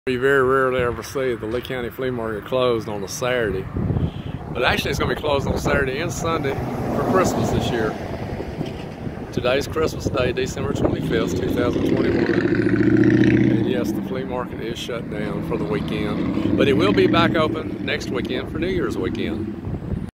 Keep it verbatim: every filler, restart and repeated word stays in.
You very rarely ever see the Lee County Flea Market closed on a Saturday. But actually it's going to be closed on Saturday and Sunday for Christmas this year. Today's Christmas Day, December twenty-fifth, two thousand twenty-one. And yes, the flea market is shut down for the weekend. But it will be back open next weekend for New Year's weekend.